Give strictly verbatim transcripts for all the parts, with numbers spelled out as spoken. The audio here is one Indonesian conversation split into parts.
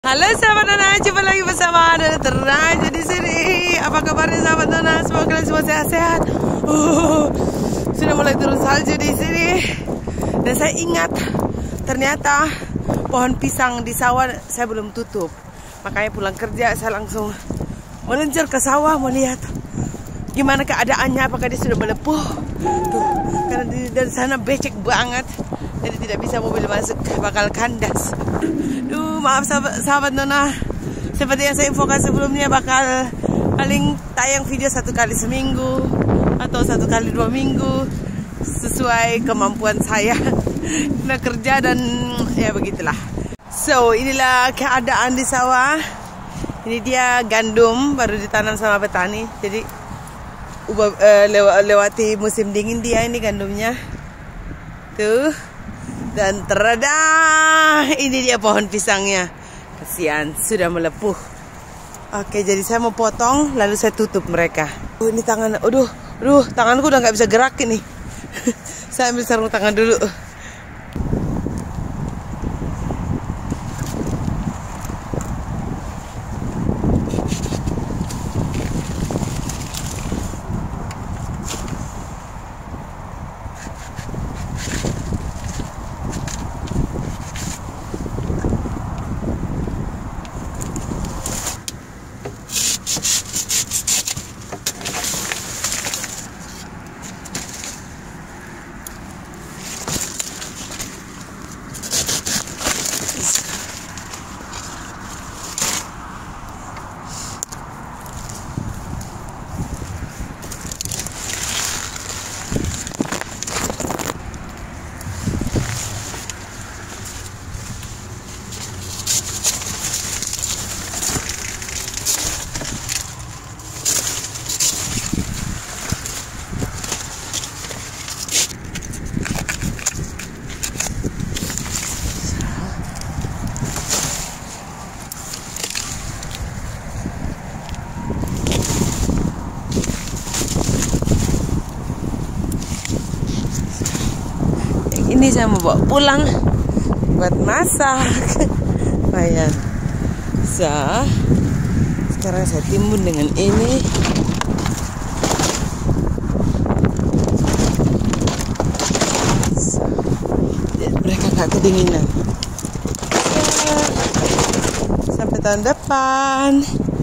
Halo sahabat Nona, jumpa lagi bersama Nona Teraja di sini. Apa kabarnya sahabat Nona? Semoga kalian semua sehat-sehat. Uh, sudah mulai turun salju di sini. Dan saya ingat ternyata pohon pisang di sawah saya belum tutup. Makanya pulang kerja saya langsung meluncur ke sawah melihat gimana keadaannya, apakah dia sudah melepuh. Tuh, karena di, dari sana becek banget, jadi tidak bisa mobil masuk, bakal kandas. Duh, maaf sahabat, sahabat Nona. Seperti yang saya infokan sebelumnya, bakal paling tayang video satu kali seminggu atau satu kali dua minggu sesuai kemampuan saya. Nah, kerja dan ya begitulah. So, inilah keadaan di sawah. Ini dia gandum baru ditanam sama petani. Jadi ubah, uh, lew lewati musim dingin dia ini gandumnya. Tuh. Dan terada, ini dia pohon pisangnya. Kasihan, sudah melepuh. Oke, jadi saya mau potong, lalu saya tutup mereka. Oh, ini tangan, aduh, aduh, tanganku udah nggak bisa gerak ini. Saya ambil sarung tangan dulu. Ini saya mau bawa pulang buat masak. Lumayan. So, sekarang saya timbun dengan ini. So, mereka nggak kedinginan. So, sampai tahun depan.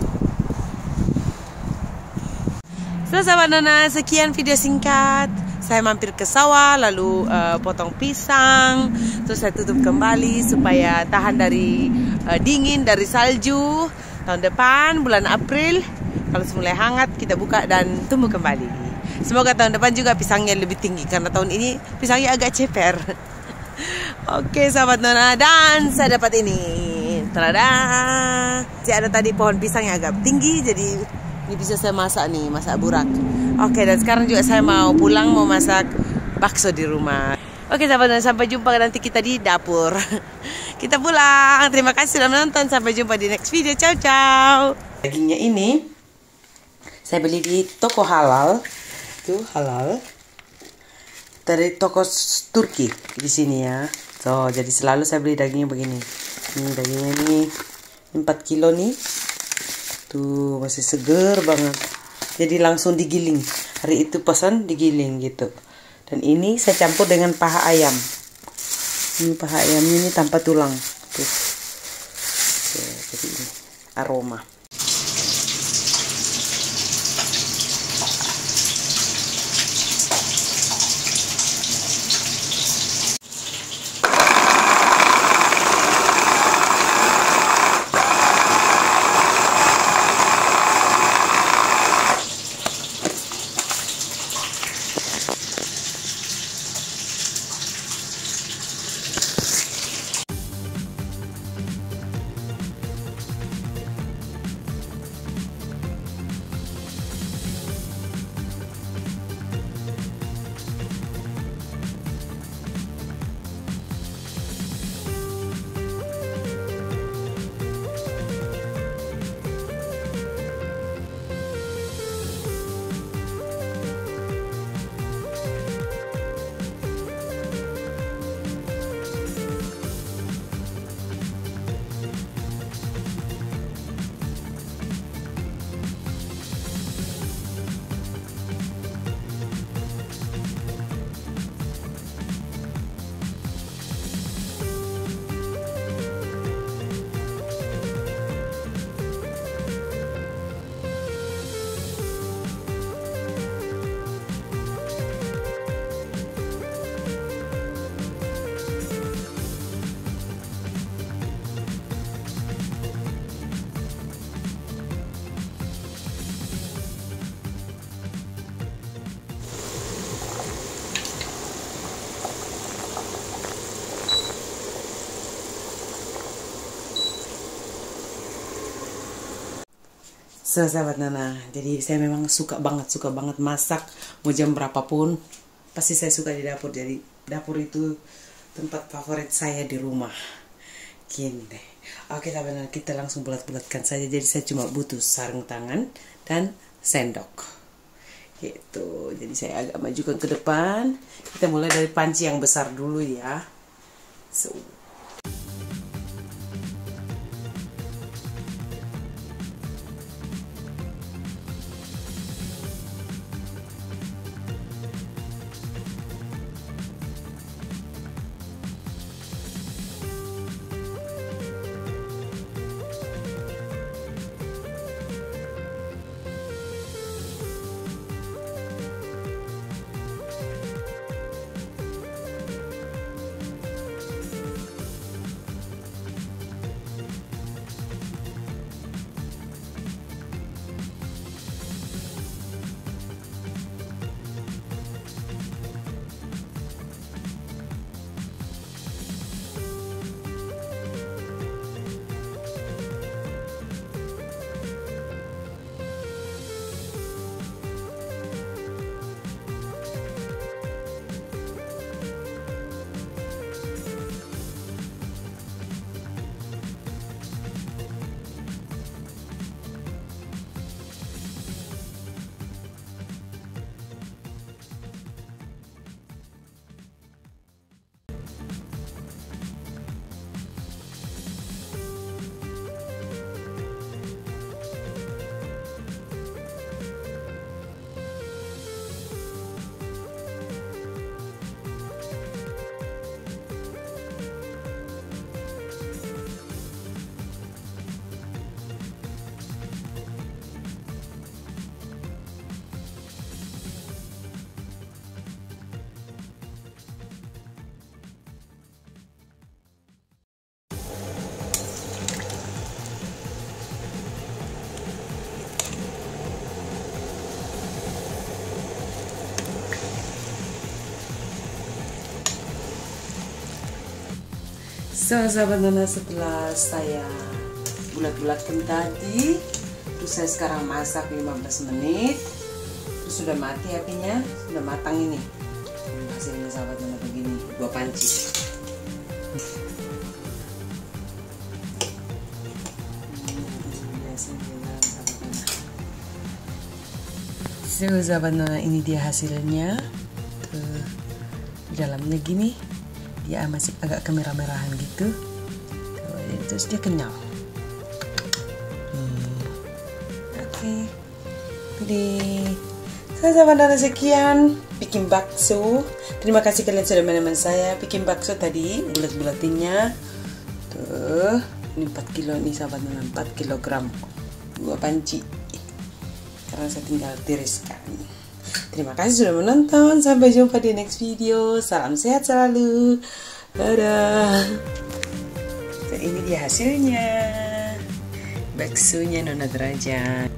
So, sahabat Nona, sekian video singkat. Saya mampir ke sawah, lalu uh, potong pisang, terus saya tutup kembali supaya tahan dari uh, dingin, dari salju. Tahun depan, bulan April, kalau mulai hangat, kita buka dan tumbuh kembali. Semoga tahun depan juga pisangnya lebih tinggi, karena tahun ini pisangnya agak ceper. Oke sahabat Nona, dan saya dapat ini. Tada! Jadi ada tadi pohon pisang yang agak tinggi, jadi ini bisa saya masak nih, masak burak. Oke, dan sekarang juga saya mau pulang, mau masak bakso di rumah. Oke sahabat, dan sampai jumpa nanti kita di dapur. Kita pulang. Terima kasih sudah menonton. Sampai jumpa di next video. Ciao, ciao. Dagingnya ini saya beli di toko halal. Tuh halal. Dari toko Turki di sini ya. So, jadi selalu saya beli dagingnya begini. Ini dagingnya ini empat kilo nih. Tuh masih seger banget. Jadi langsung digiling. Hari itu pesan digiling gitu. Dan ini saya campur dengan paha ayam. Ini paha ayamnya ini tanpa tulang. Tuh. Tuh, jadi ini aroma. So, sahabat Nana, jadi saya memang suka banget, suka banget masak. Mau jam berapapun, pasti saya suka di dapur. Jadi dapur itu tempat favorit saya di rumah. Gini deh. Oke sahabat Nana, kita langsung bulat-bulatkan saja. Jadi saya cuma butuh sarung tangan dan sendok. Gitu. Jadi saya agak majukan ke depan. Kita mulai dari panci yang besar dulu ya. So. So, sahabat Nana, setelah saya bulat-bulatkan tadi, terus saya sekarang masak lima belas menit. Terus sudah mati apinya, sudah matang ini. Hasilnya sahabat Nana begini, dua panci. So, sahabat Nana, ini dia hasilnya. Tuh, di dalamnya gini. Dia masih agak kemerah-merahan gitu. Terus dia kenyal. hmm. Oke okay. Jadi saya sahabat Nana, sekian bikin bakso. Terima kasih kalian sudah menemani saya bikin bakso tadi. Bulat-bulatinnya tuh, ini empat kilo nih sahabat Nana, empat kilogram, dua panci. Karena saya tinggal tiriskan. Terima kasih sudah menonton. Sampai jumpa di next video. Salam sehat selalu. Dadah. Dan ini dia hasilnya. Baksonya Nona Derajat.